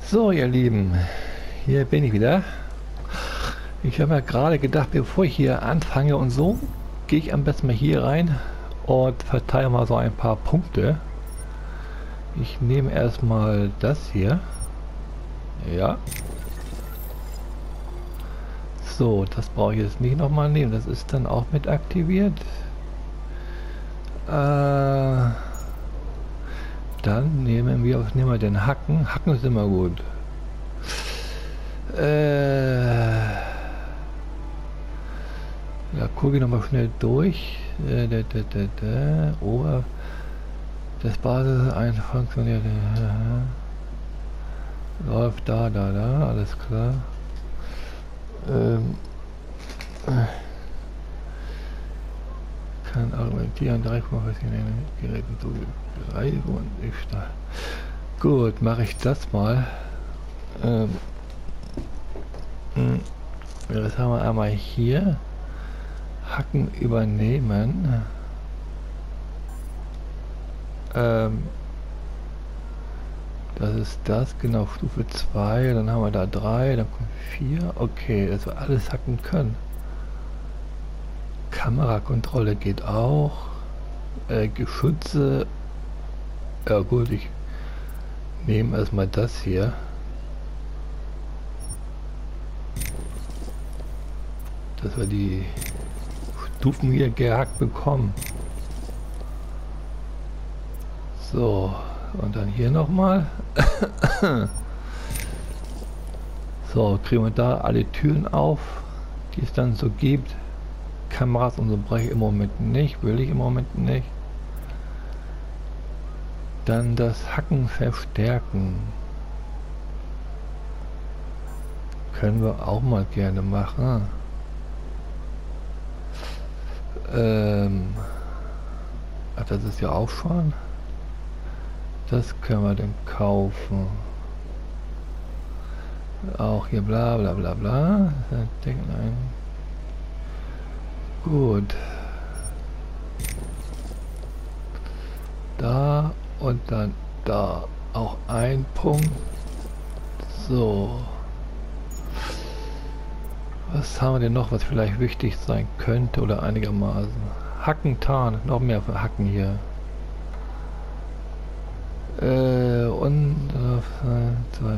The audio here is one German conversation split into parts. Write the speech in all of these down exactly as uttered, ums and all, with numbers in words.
So, ihr Lieben, hier bin ich wieder. Ich habe mir gerade gedacht, bevor ich hier anfange und so, gehe ich am besten mal hier rein und verteile mal so ein paar Punkte. Ich nehme erstmal das hier. Ja. So, das brauche ich jetzt nicht nochmal nehmen. Das ist dann auch mit aktiviert. Äh, dann nehmen wir, was nehmen wir denn? Hacken. Hacken ist immer gut. Äh, ja, gucke ich nochmal schnell durch. Äh, da, da, da, da. Ober. Das Basis ein funktioniert. Äh, läuft da, da, da. Alles klar. Ähm, äh, kann argumentieren, drei Komma fünf Geräten so drei und ich da. Gut, mache ich das mal. Ähm, mh, das haben wir einmal hier. Hacken übernehmen. Ähm, das ist das, genau, Stufe zwei, dann haben wir da drei, dann kommt vier. Okay, dass wir alles hacken können. Kamerakontrolle geht auch. Äh, Geschütze. Ja gut, ich nehme erstmal das hier. Dass wir die Stufen hier gehackt bekommen. So, und dann hier nochmal. So, kriegen wir da alle Türen auf, die es dann so gibt. Kameras und so brauche ich im Moment nicht, will ich im Moment nicht. Dann das Hacken verstärken. Können wir auch mal gerne machen. Ähm, ach, das ist ja auch schon. Das können wir dann kaufen. Auch hier bla bla bla bla. Nein. Gut. Da und dann da auch ein Punkt. So. Was haben wir denn noch, was vielleicht wichtig sein könnte oder einigermaßen? Hacken, Tarn, noch mehr für Hacken hier. Äh, und äh, zwei,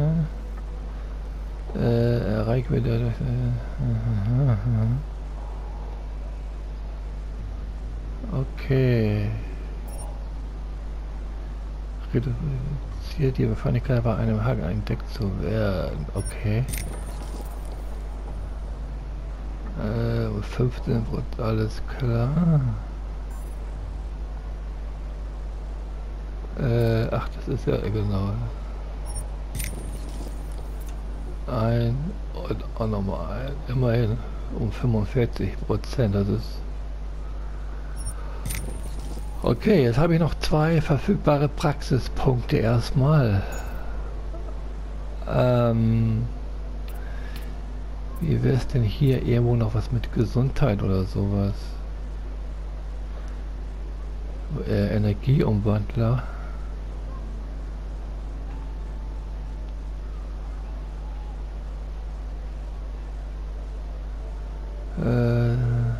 äh, äh, erreicht wieder durch. Äh, okay. Reduziert die Wahrscheinlichkeit bei einem Haken entdeckt zu werden. Okay. Äh, fünfzehn Prozent, alles klar. Äh, ach, das ist ja genau. Ein und auch nochmal ein. Immerhin um fünfundvierzig Prozent. Das ist. Okay, jetzt habe ich noch zwei verfügbare Praxispunkte erstmal. Ähm, wie wäre es denn hier irgendwo noch was mit Gesundheit oder sowas? Äh, Energieumwandler. Äh,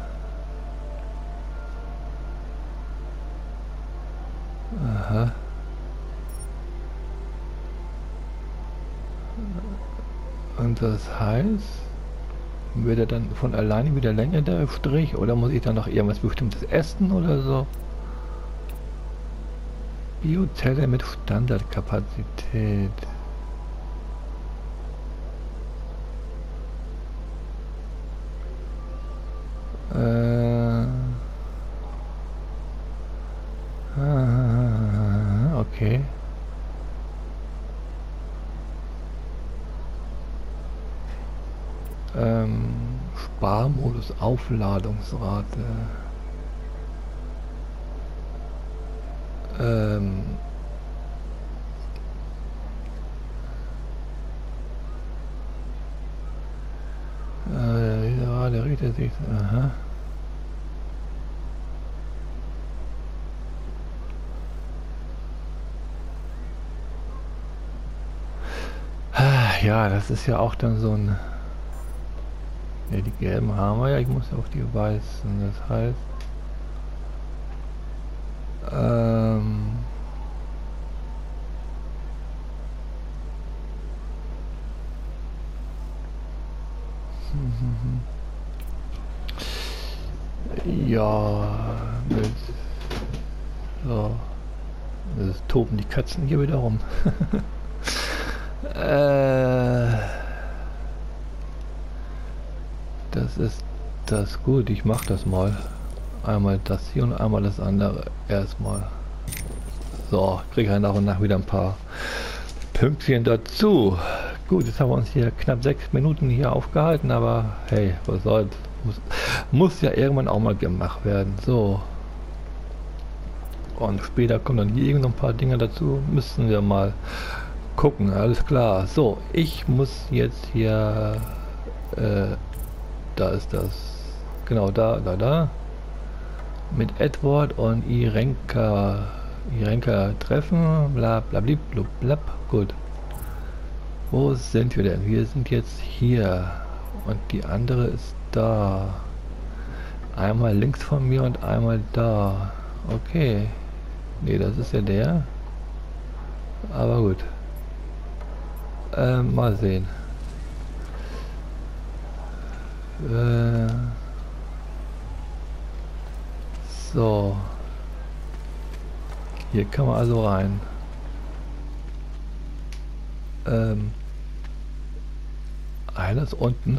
aha. Und das heißt, wird er dann von alleine wieder länger der Strich oder muss ich dann noch irgendwas Bestimmtes essen oder so? Biozelle mit Standardkapazität. Äh, ah, okay. Ähm, Sparmodus, Aufladungsrate. Ähm, äh, ja, der richtet sich. Aha. Ja, das ist ja auch dann so ein... Ne, die gelben haben wir ja, ich muss auf die weißen, das heißt... Ähm... Ja, mit... So... Es toben die Katzen hier wieder rum. äh... Das ist das gut, ich mach das mal. Einmal das hier und einmal das andere erstmal. So, kriege ich nach und nach wieder ein paar Pünktchen dazu. Gut, jetzt haben wir uns hier knapp sechs Minuten hier aufgehalten, aber hey, was soll's. Muss, muss ja irgendwann auch mal gemacht werden. So. Und später kommen dann hier irgend ein paar Dinge dazu. Müssen wir mal gucken. Alles klar. So, ich muss jetzt hier... Äh, da ist das. Genau, da, da, da. Mit Edward und Irenka. Irenka treffen. Bla bla bla bla bla. Gut. Wo sind wir denn? Wir sind jetzt hier. Und die andere ist da. Einmal links von mir und einmal da. Okay. Ne, das ist ja der. Aber gut. Ähm, mal sehen. Äh, so. Hier kann man also rein. Ähm, eines unten.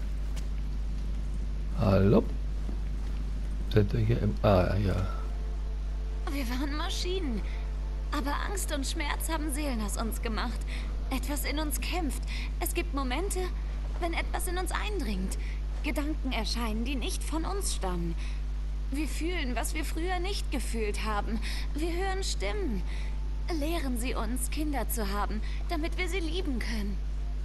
Hallo? Sind wir hier im... Ah, ja. Wir waren Maschinen. Aber Angst und Schmerz haben Seelen aus uns gemacht. Etwas in uns kämpft. Es gibt Momente, wenn etwas in uns eindringt. Gedanken erscheinen, die nicht von uns stammen. Wir fühlen, was wir früher nicht gefühlt haben. Wir hören Stimmen. Lehren Sie uns, Kinder zu haben, damit wir sie lieben können.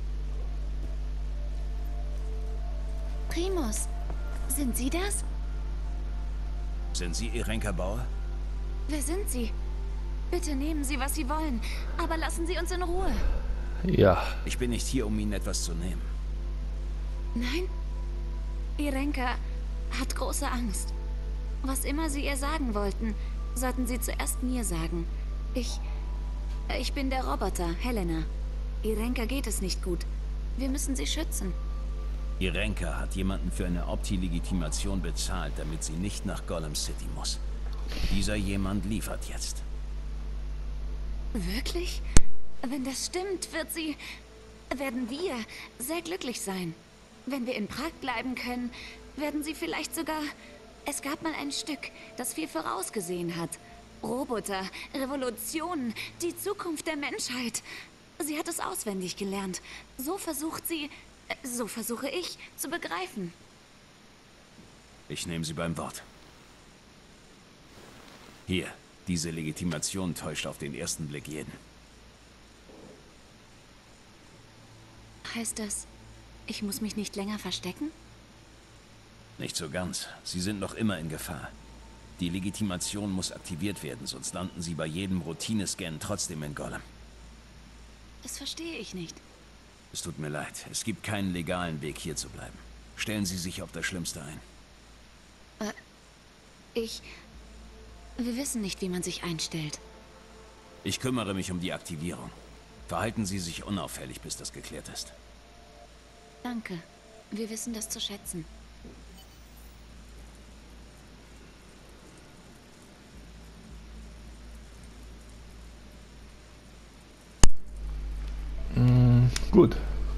Primus, sind Sie das? Sind Sie Irenka Bauer? Wer sind Sie? Bitte nehmen Sie, was Sie wollen, aber lassen Sie uns in Ruhe. Ja. Ich bin nicht hier, um Ihnen etwas zu nehmen. Nein? Irenka hat große Angst. Was immer Sie ihr sagen wollten, sollten Sie zuerst mir sagen. Ich... Ich bin der Roboter, Helena. Irenka geht es nicht gut. Wir müssen sie schützen. Irenka hat jemanden für eine Opti-Legitimation bezahlt, damit sie nicht nach Golem City muss. Dieser jemand liefert jetzt. Wirklich? Wenn das stimmt, wird sie... werden wir sehr glücklich sein. Wenn wir in Prag bleiben können, werden sie vielleicht sogar... Es gab mal ein Stück, das viel vorausgesehen hat. Roboter, Revolutionen, die Zukunft der Menschheit. Sie hat es auswendig gelernt. So versucht sie... So versuche ich zu begreifen. Ich nehme Sie beim Wort. Hier, diese Legitimation täuscht auf den ersten Blick jeden. Heißt das, ich muss mich nicht länger verstecken? Nicht so ganz. Sie sind noch immer in Gefahr. Die Legitimation muss aktiviert werden, sonst landen Sie bei jedem Routinescan trotzdem in Golem. Das verstehe ich nicht. Es tut mir leid. Es gibt keinen legalen Weg, hier zu bleiben. Stellen Sie sich auf das Schlimmste ein. Äh, ich... Wir wissen nicht, wie man sich einstellt. Ich kümmere mich um die Aktivierung. Verhalten Sie sich unauffällig, bis das geklärt ist. Danke. Wir wissen das zu schätzen. Mm, gut.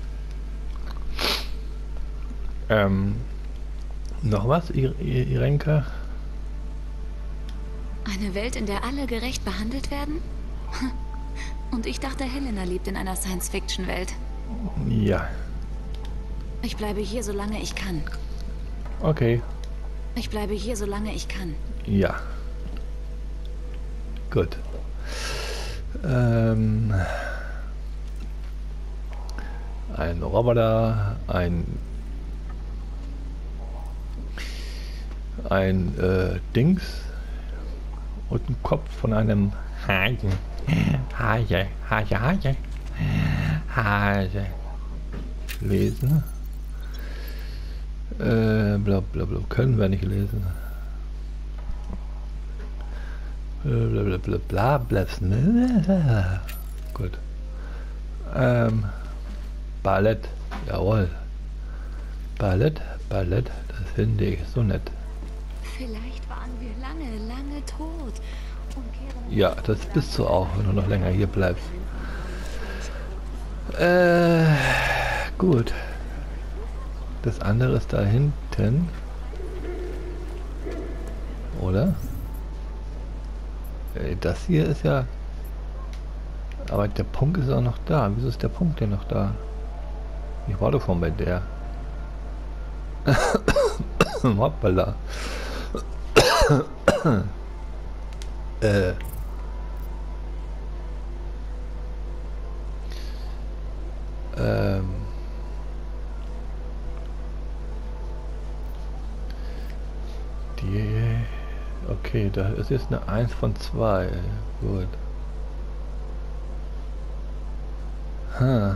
Ähm, noch was, I I Irenka? Eine Welt, in der alle gerecht behandelt werden? Und ich dachte, Helena lebt in einer Science-Fiction-Welt. Ja. Ich bleibe hier, solange ich kann. Okay. Ich bleibe hier, solange ich kann. Ja. Gut. Ähm, ein Roboter, ein ein äh, Dings und ein Kopf von einem Hasen. Hase, Hase, Hase, Hase. nicht lesen. Äh, bla bla bla. Können wir nicht lesen. Bla bla bla bla bla bla. Gut. Ähm, Ballett. Jawohl. Ballett, Ballett. Das finde ich so nett. Vielleicht waren wir lange, lange tot. Und kehren Ja, das bist du auch, wenn du noch länger hier bleibst. Äh, gut. Das andere ist da hinten. Oder? Äh, Das hier ist ja... Aber der Punkt ist auch noch da. Wieso ist der Punkt denn noch da? Ich war doch schon bei der. Hoppala. äh... Ähm... Die... Okay, da ist jetzt eine eins von zwei. Gut. Hm.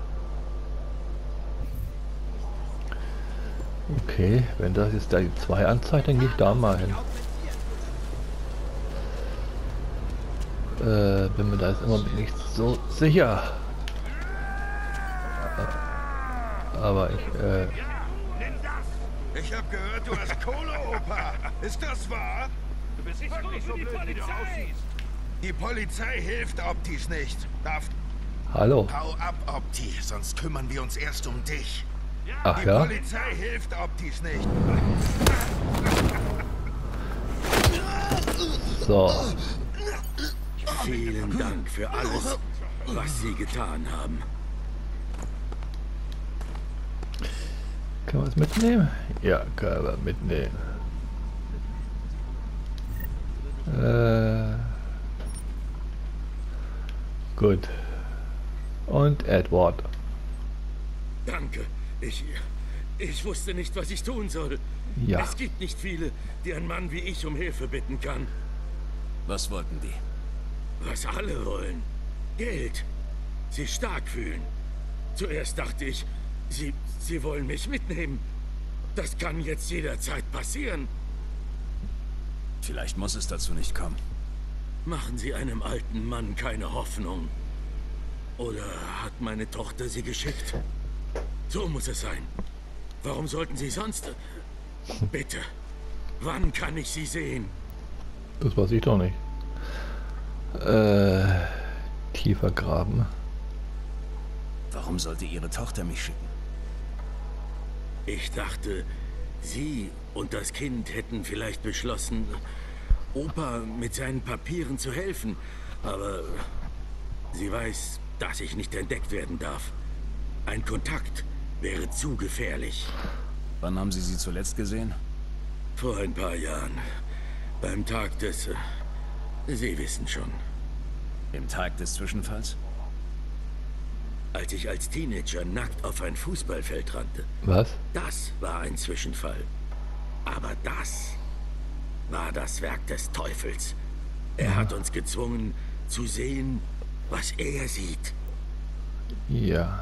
Okay, wenn das jetzt da die zwei anzeigt, dann gehe ich da mal hin. Äh, bin mir da jetzt immer nicht so sicher. Aber ich, äh... Ich hab gehört, du hast Kohle, Opa. Ist das wahr? Du bist wirklich so blöd, wie du aussiehst. Die Polizei hilft Optis nicht. Darf... Hallo. Hau ab, Opti, sonst kümmern wir uns erst um dich. Ach Die ja? Polizei hilft Optis nicht. So. Vielen Dank für alles, was Sie getan haben. Können wir es mitnehmen? Ja, können wir mitnehmen. Äh, gut. Und Edward. Danke. Ich... Ich wusste nicht, was ich tun soll. Ja. Es gibt nicht viele, die ein Mann wie ich um Hilfe bitten kann. Was wollten die? Was alle wollen. Geld. Sie stark fühlen. Zuerst dachte ich, sie... Sie wollen mich mitnehmen. Das kann jetzt jederzeit passieren. Vielleicht muss es dazu nicht kommen. Machen Sie einem alten Mann keine Hoffnung. Oder hat meine Tochter sie geschickt? So muss es sein. Warum sollten Sie sonst... Bitte, wann kann ich Sie sehen? Das weiß ich doch nicht. Äh, tiefer graben. Warum sollte ihre Tochter mich schicken? Ich dachte, Sie und das Kind hätten vielleicht beschlossen, Opa mit seinen Papieren zu helfen. Aber sie weiß, dass ich nicht entdeckt werden darf. Ein Kontakt wäre zu gefährlich. Wann haben Sie sie zuletzt gesehen? Vor ein paar Jahren. Beim Tag des... Sie wissen schon. Im Tag des Zwischenfalls? Als ich als Teenager nackt auf ein Fußballfeld rannte. Was? Das war ein Zwischenfall. Aber das war das Werk des Teufels. Er hat uns gezwungen, zu sehen, was er sieht. Ja.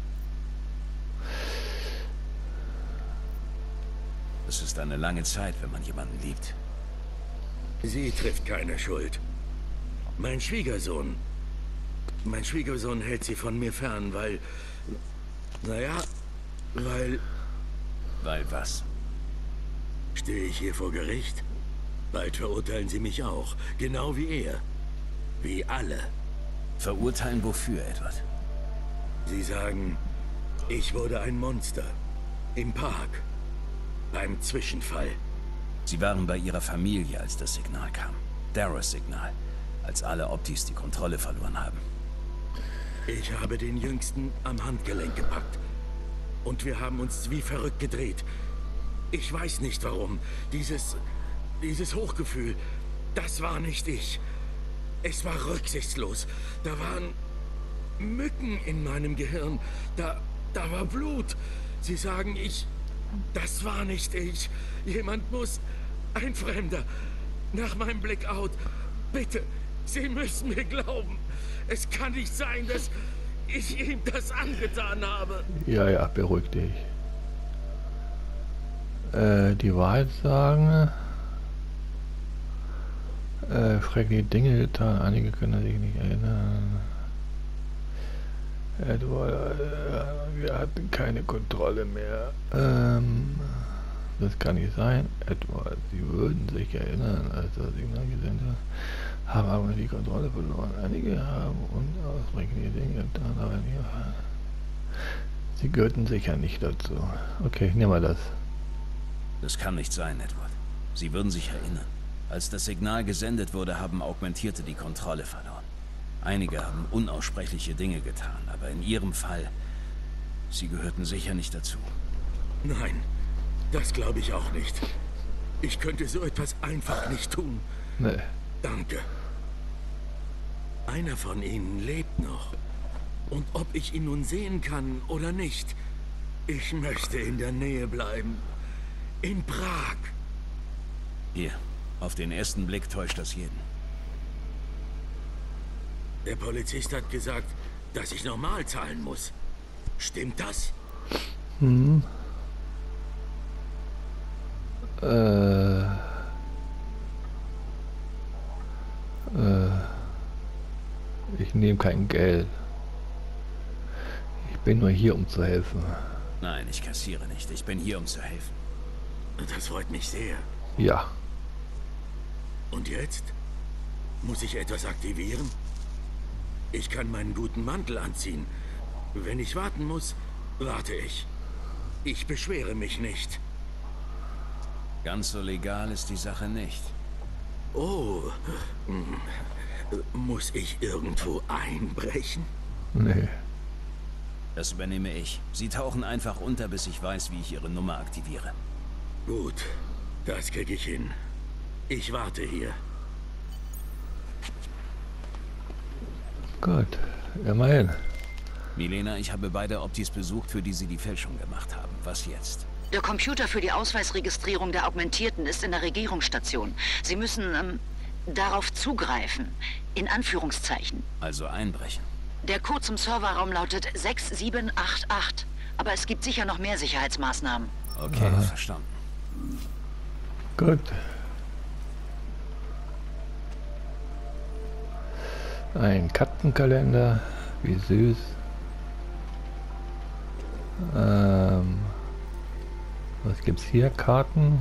Es ist eine lange Zeit, wenn man jemanden liebt. Sie trifft keine Schuld. Mein Schwiegersohn... Mein Schwiegersohn hält sie von mir fern, weil... Naja, weil... Weil was? Stehe ich hier vor Gericht? Bald verurteilen sie mich auch. Genau wie er. Wie alle. Verurteilen wofür, Edward? Sie sagen, ich wurde ein Monster. Im Park. Beim Zwischenfall. Sie waren bei ihrer Familie, als das Signal kam. Darrows Signal. Als alle Optis die Kontrolle verloren haben. Ich habe den Jüngsten am Handgelenk gepackt. Und wir haben uns wie verrückt gedreht. Ich weiß nicht warum. Dieses... Dieses Hochgefühl, das war nicht ich. Es war rücksichtslos. Da waren Mücken in meinem Gehirn. Da... Da war Blut. Sie sagen, ich... Das war nicht ich. Jemand muss... Ein Fremder. Nach meinem Blackout. Bitte, Sie müssen mir glauben. Es kann nicht sein, dass... ich ihm das angetan habe. Ja, ja, beruhig dich. Äh, die Wahrheit sagen. Äh, schreckliche Dinge getan. Einige können sich nicht erinnern. Edward, äh, wir hatten keine Kontrolle mehr. Ähm, das kann nicht sein. Edward, Sie würden sich erinnern, als das Signal gesendet hat, haben aber die Kontrolle verloren. Einige haben unausreichende Dinge getan, aber nie. Sie gehörten sicher nicht dazu. Okay, nehmen wir das. Das kann nicht sein, Edward. Sie würden sich erinnern. Als das Signal gesendet wurde, haben Augmentierte die Kontrolle verloren. Einige haben unaussprechliche Dinge getan, aber in Ihrem Fall, Sie gehörten sicher nicht dazu. Nein, das glaube ich auch nicht. Ich könnte so etwas einfach nicht tun. Nee. Danke. Einer von Ihnen lebt noch. Und ob ich ihn nun sehen kann oder nicht, ich möchte in der Nähe bleiben. In Prag. Hier, auf den ersten Blick täuscht das jeden. Der Polizist hat gesagt, dass ich normal zahlen muss. Stimmt das? Hm. Äh. Äh. Ich nehme kein Geld. Ich bin nur hier, um zu helfen. Nein, ich kassiere nicht. Ich bin hier, um zu helfen. Das freut mich sehr. Ja. Und jetzt? Muss ich etwas aktivieren? Ich kann meinen guten Mantel anziehen. Wenn ich warten muss, warte ich. Ich beschwere mich nicht. Ganz so legal ist die Sache nicht. Oh, muss ich irgendwo einbrechen? Nee. Das übernehme ich. Sie tauchen einfach unter, bis ich weiß, wie ich Ihre Nummer aktiviere. Gut, das kriege ich hin. Ich warte hier. Gut, immerhin. Milena, ich habe beide Optis besucht, für die Sie die Fälschung gemacht haben. Was jetzt? Der Computer für die Ausweisregistrierung der Augmentierten ist in der Regierungsstation. Sie müssen ähm, darauf zugreifen. In Anführungszeichen. Also einbrechen. Der Code zum Serverraum lautet sechs sieben acht acht. Aber es gibt sicher noch mehr Sicherheitsmaßnahmen. Okay, Aha. Verstanden. Gut. Ein Kartenkalender. Wie süß. Ähm, was gibt's hier? Karten?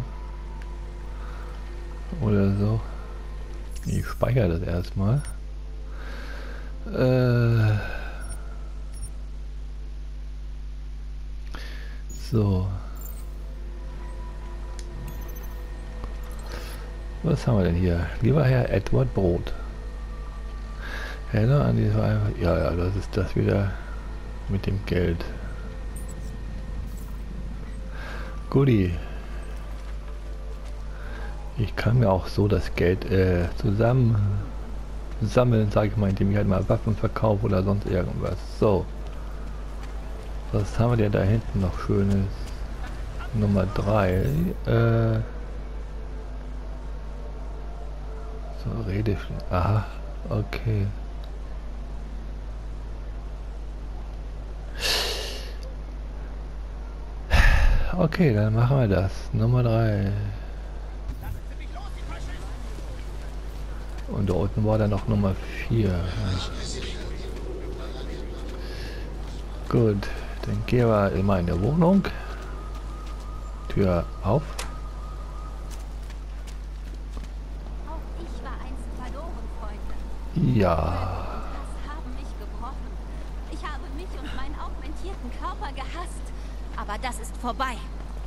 Oder so. Ich speichere das erstmal. Äh, so. Was haben wir denn hier? Lieber Herr Edward Brot. Erinnere an diese einfach. Ja, ja, das ist das wieder mit dem Geld. Guti. Ich kann mir auch so das Geld äh, zusammen sammeln, sage ich mal, indem ich halt mal Waffen verkaufe oder sonst irgendwas. So. Was haben wir denn da hinten noch Schönes? Nummer drei. Äh, so, Rede. Aha, okay. Okay, dann machen wir das. Nummer drei. Und da unten war dann noch Nummer vier. Gut, dann gehen wir in meine Wohnung. Tür auf. Auch ich war einst verloren, Freunde. Ja. Das haben mich gebrochen. Ich habe mich und meinen augmentierten Körper gehasst. Aber das ist vorbei.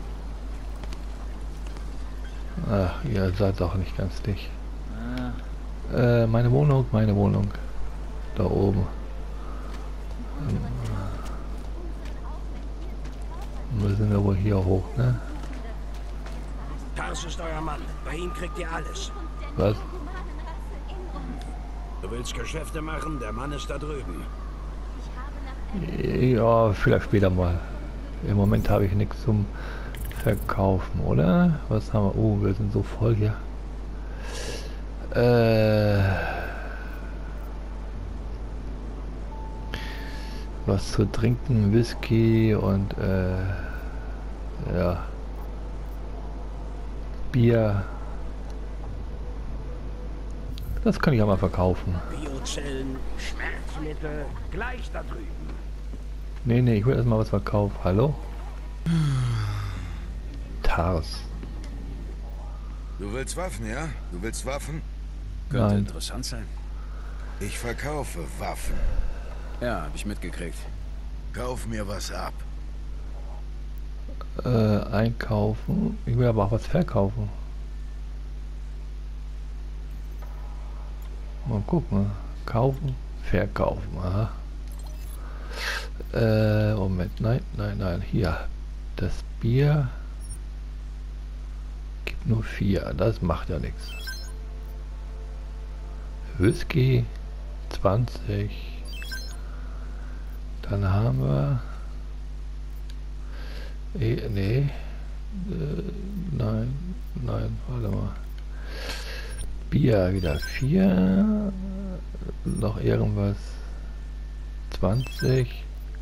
Ach, ihr seid doch nicht ganz dicht. Äh, meine Wohnung, meine Wohnung. Da oben. Hm. Müssen wir wohl hier hoch, ne? Das ist euer Mann. Bei ihm kriegt ihr alles. Was? Du willst Geschäfte machen? Der Mann ist da drüben. Ja, vielleicht später mal. Im Moment habe ich nichts zum Verkaufen, oder? Was haben wir? Oh, wir sind so voll hier. Äh, was zu trinken, Whisky und äh, ja, Bier. Das kann ich auch mal verkaufen. Biozellen, Schmerzmittel, gleich da drüben. Nee, nee, ich will erstmal was verkaufen. Hallo? Tars. Du willst Waffen, ja? Du willst Waffen? Könnte Nein. interessant sein. Ich verkaufe Waffen. Ja, habe ich mitgekriegt. Kauf mir was ab. Äh, einkaufen. Ich will aber auch was verkaufen. Mal gucken. Kaufen, verkaufen. Aha. Äh, Moment. Nein, nein, nein. Hier. Das Bier gibt nur vier. Das macht ja nichts. Whisky zwanzig. Dann haben wir eh, nee. Äh, nein, nein, warte mal. Bier wieder vier. Noch irgendwas zwanzig.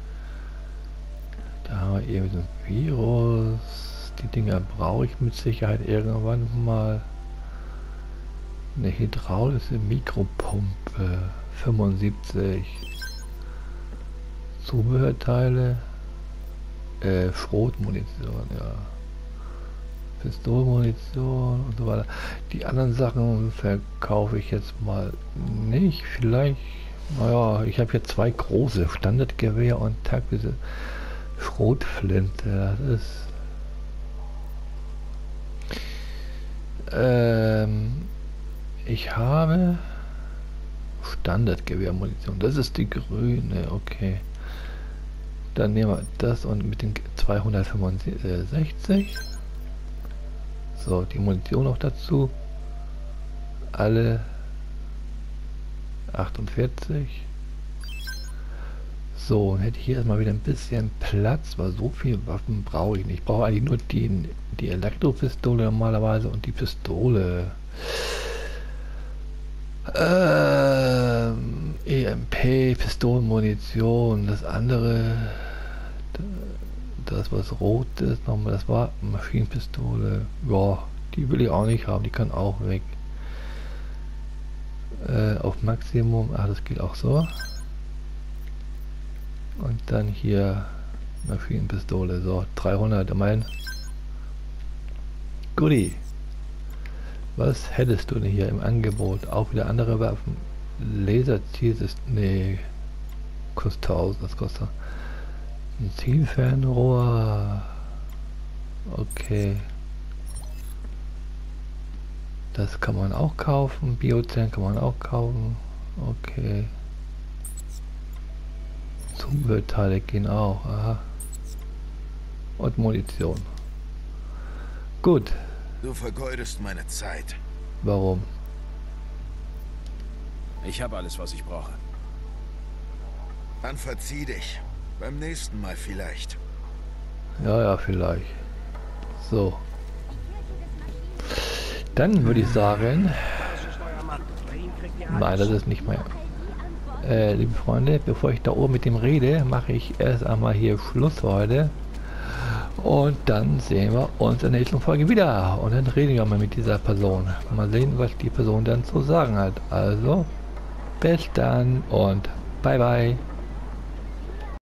Da haben wir eben so ein Virus. Die Dinger brauche ich mit Sicherheit irgendwann mal. Eine hydraulische Mikropumpe fünfundsiebzig. Zubehörteile. Äh, Schrotmunition, ja. Pistolenmunition und so weiter. Die anderen Sachen verkaufe ich jetzt mal nicht. Vielleicht, naja, ich habe hier zwei große Standardgewehr und teilweise Schrotflinte. Das ist ähm, ich habe Standardgewehrmunition. Das ist die grüne, okay. Dann nehmen wir das und mit den zweihundertfünfundsechzig. So, die Munition noch dazu. Alle achtundvierzig. So, und hätte ich hier erstmal wieder ein bisschen Platz, weil so viel Waffen brauche ich nicht. Ich brauche eigentlich nur die, die Elektropistole normalerweise und die Pistole. Ähm, E M P, Pistolenmunition, das andere, das was rot ist, nochmal, das war Maschinenpistole. Ja, die will ich auch nicht haben, die kann auch weg. Äh, auf Maximum, ah, das geht auch so. Und dann hier Maschinenpistole, so dreihundert, immerhin. Guti. Was hättest du denn hier im Angebot? Auch wieder andere Waffen. Laserziel ist. Nee. Kostet tausend, das kostet. Ein Zielfernrohr. Okay. Das kann man auch kaufen. Biozellen kann man auch kaufen. Okay. Zubehörteile gehen auch. Aha. Und Munition. Gut. Du vergeudest meine Zeit. Warum? Ich habe alles, was ich brauche. Dann verzieh dich. Beim nächsten Mal vielleicht. Ja, ja, vielleicht. So. Dann würde ich sagen... Nein, das ist nicht mehr... Äh, liebe Freunde, bevor ich da oben mit dem rede, mache ich erst einmal hier Schluss für heute. Und dann sehen wir uns in der nächsten Folge wieder. Und dann reden wir mal mit dieser Person. Mal sehen, was die Person dann zu sagen hat. Also, bis dann und bye bye.